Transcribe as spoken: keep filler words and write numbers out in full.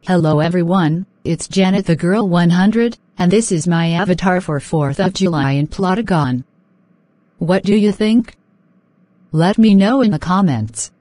Hello everyone, it's Janet the Girl one hundred, and this is my avatar for fourth of July in Plotagon. What do you think? Let me know in the comments.